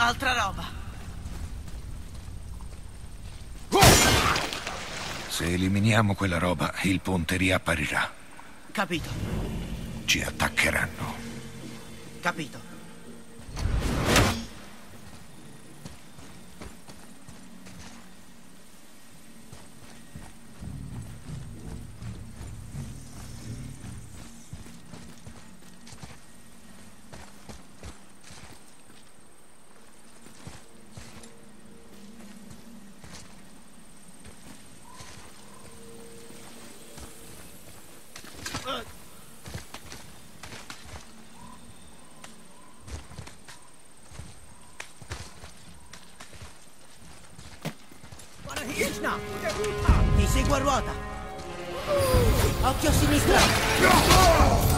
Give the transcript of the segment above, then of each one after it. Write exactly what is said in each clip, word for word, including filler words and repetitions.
Altra roba. Se eliminiamo quella roba, il ponte riapparirà. Capito. Ci attaccheranno. Capito. Ti seguo a ruota. Occhio a sinistra.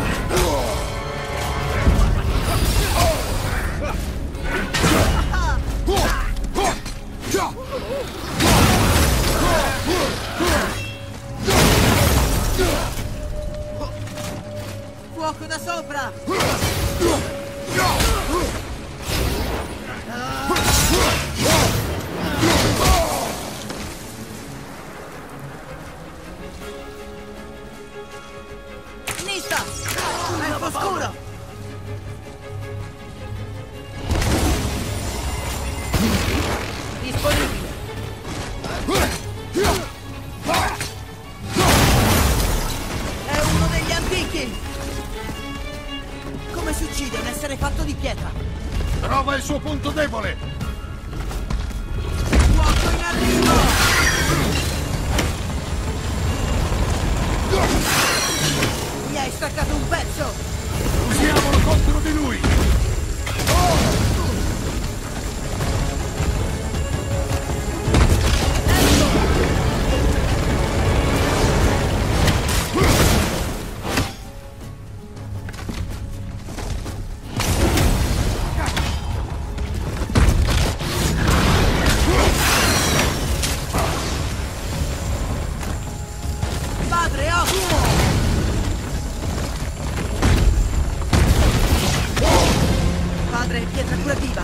Fuoco da sopra. Sinistra! È un po' scuro! Disponibile! È uno degli antichi! Come si uccide un essere fatto di pietra? Trova il suo punto debole! Fuoco in arrivo! Mi hai staccato un pezzo! Usiamolo contro di lui! Padre, occhio! Padre, pietra curativa!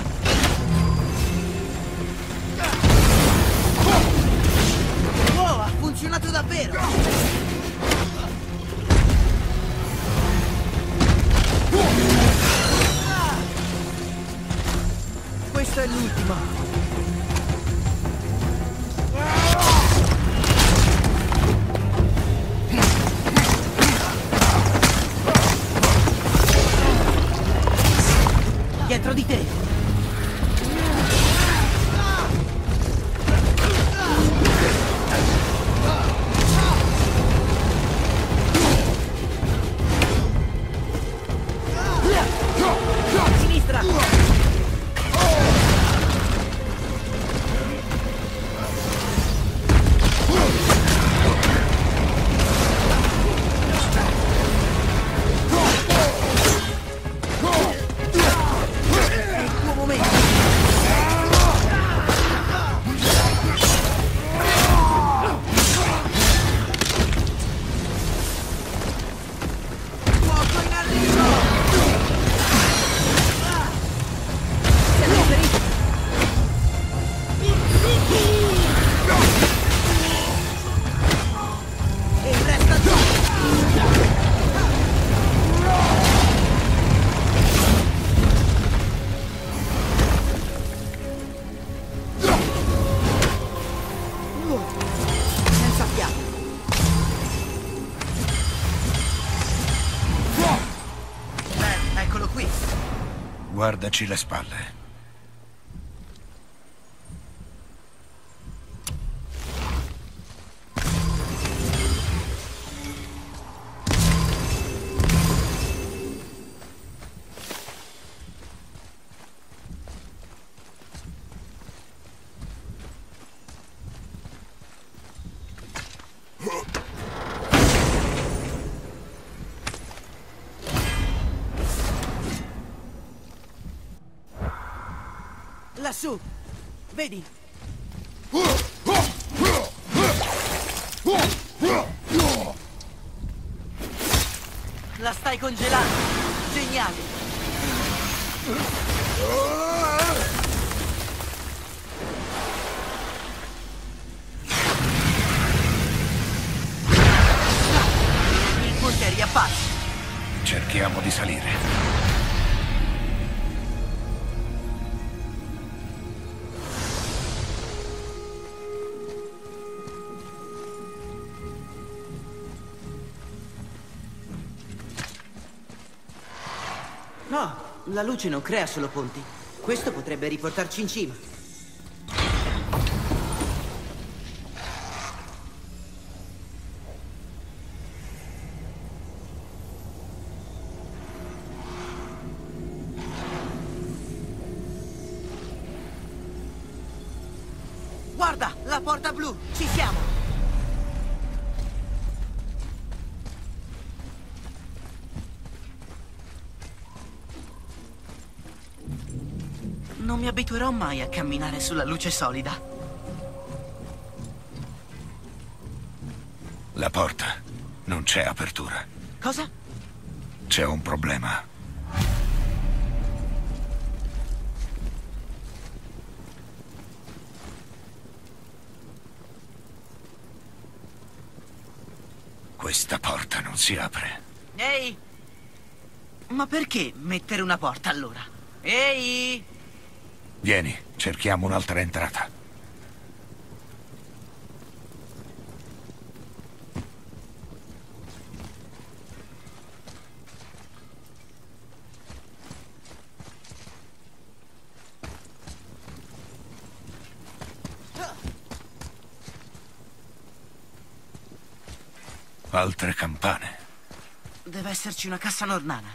Wow, ha funzionato davvero! Questo è l'ultimo! Dietro di te! Sinistra! Guardaci le spalle. Lassù! Vedi? La stai congelando! Geniale! Cerchiamo di salire. No, la luce non crea solo ponti. Questo potrebbe riportarci in cima. Guarda, la porta blu! Ci siamo! Non mi abituerò mai a camminare sulla luce solida. La porta. Non c'è apertura. Cosa? C'è un problema. Questa porta non si apre. Ehi! Ma perché mettere una porta allora? Ehi! Vieni, cerchiamo un'altra entrata. Altre campane. Deve esserci una cassa nornana.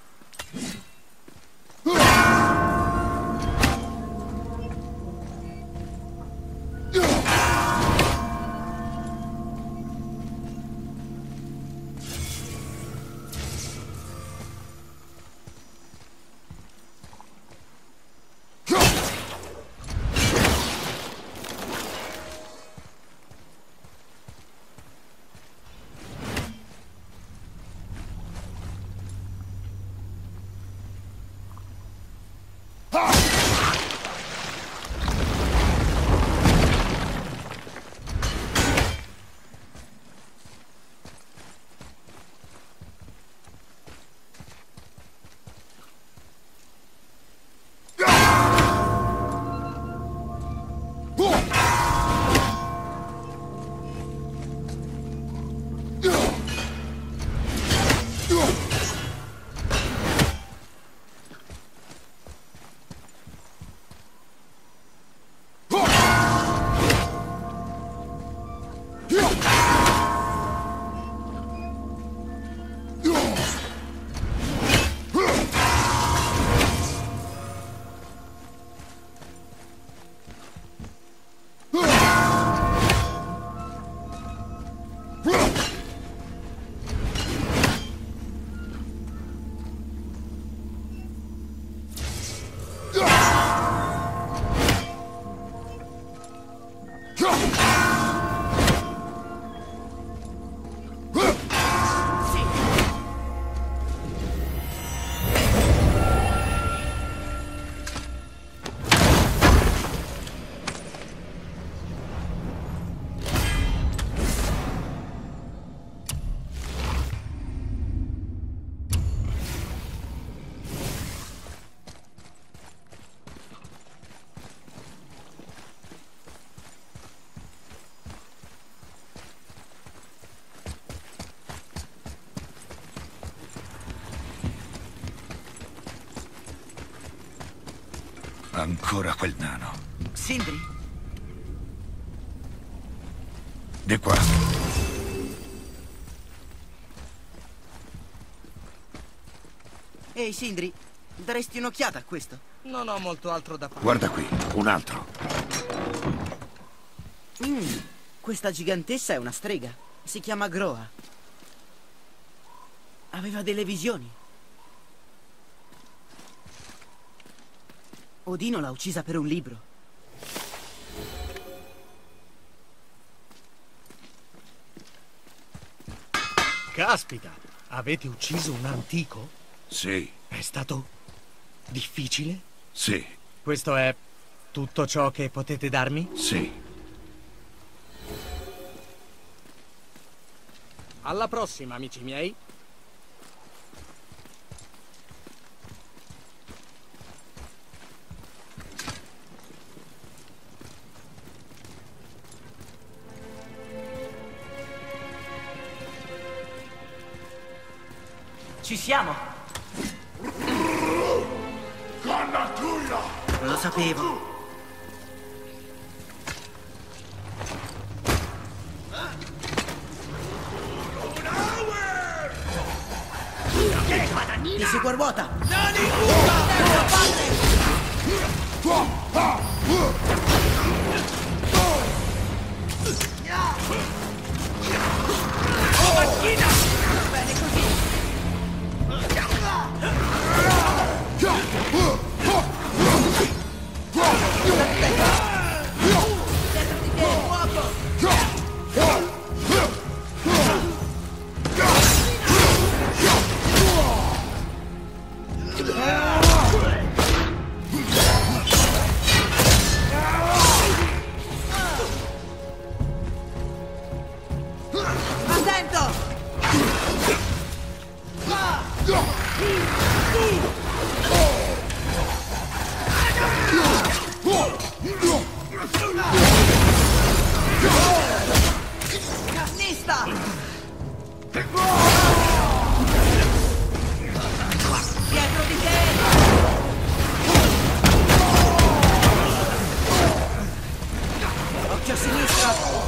Ancora quel nano. Sindri? Di qua. Ehi, Sindri, daresti un'occhiata a questo? Non ho molto altro da fare. Guarda qui, un altro. Mm, questa gigantessa è una strega. Si chiama Groa. Aveva delle visioni. Odino l'ha uccisa per un libro. Caspita, avete ucciso un antico? Sì. È stato difficile? Sì. Questo è tutto ciò che potete darmi? Sì. Alla prossima, amici miei. Ci siamo! Cannatura! Lo sapevo! Ti si guarda! Macchina! Bene così! Dietro di te, fuoco! Attento! Cannista! Dietro di te! Occhio a sinistra!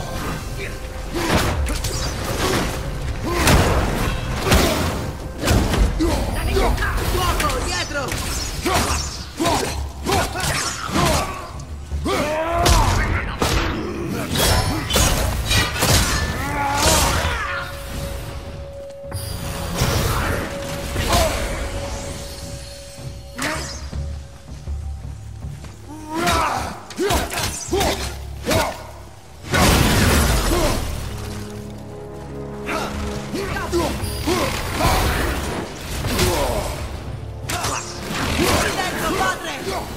Fuoco, dietro! Dentro, padre!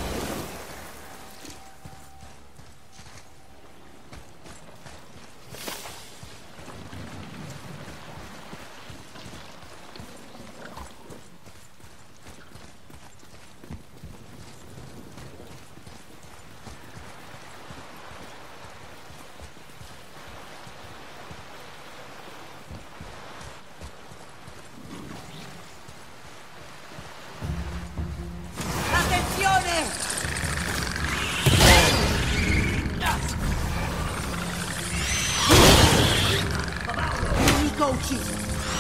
Attenzione! Nemico ucciso!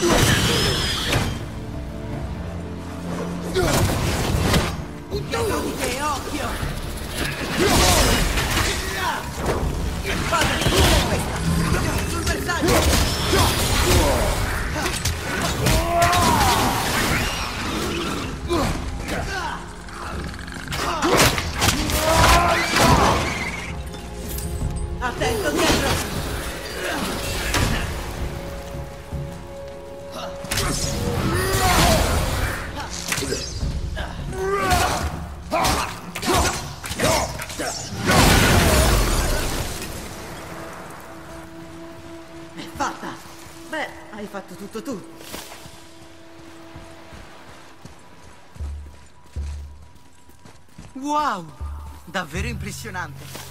Dietro di te, occhio! Padre, cos'è questa? Sul bersaglio! Attento, dietro! È fatta! Beh, hai fatto tutto tu. Wow! Davvero impressionante!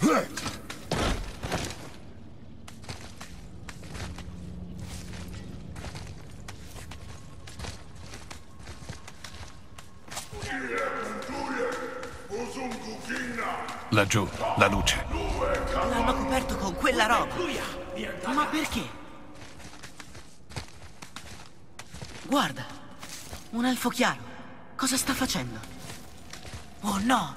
Laggiù, la luce. L'hanno coperto con quella roba. Ma perché? Guarda, un elfo chiaro. Cosa sta facendo? Oh no!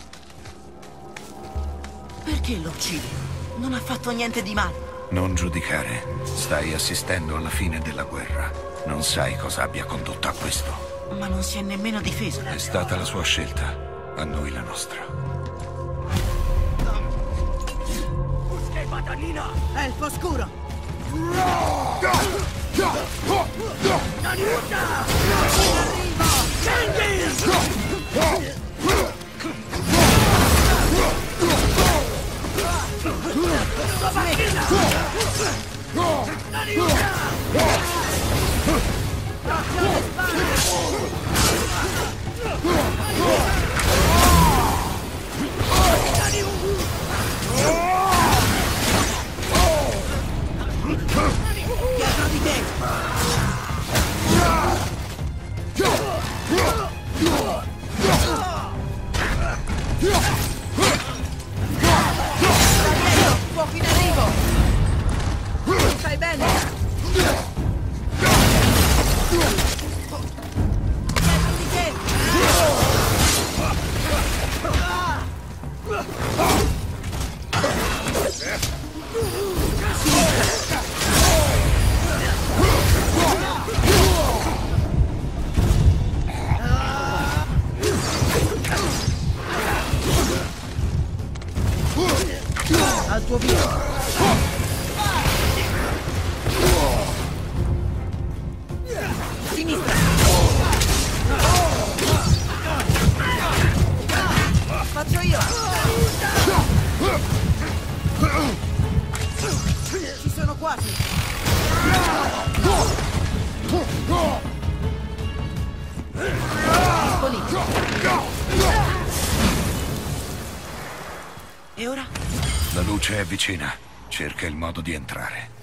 Perché lo uccidi? Non ha fatto niente di male. Non giudicare. Stai assistendo alla fine della guerra. Non sai cosa abbia condotto a questo. Ma non si è nemmeno difeso. È stata la sua scelta, a noi la nostra. Elfo scuro! Dietro di te! Fuoco in arrivo! Stai bene? Dietro di te! Al tuo via! Sinistra! Faccio io! Ci sono quasi! Disponibile! E ora? La luce è vicina. Cerca il modo di entrare.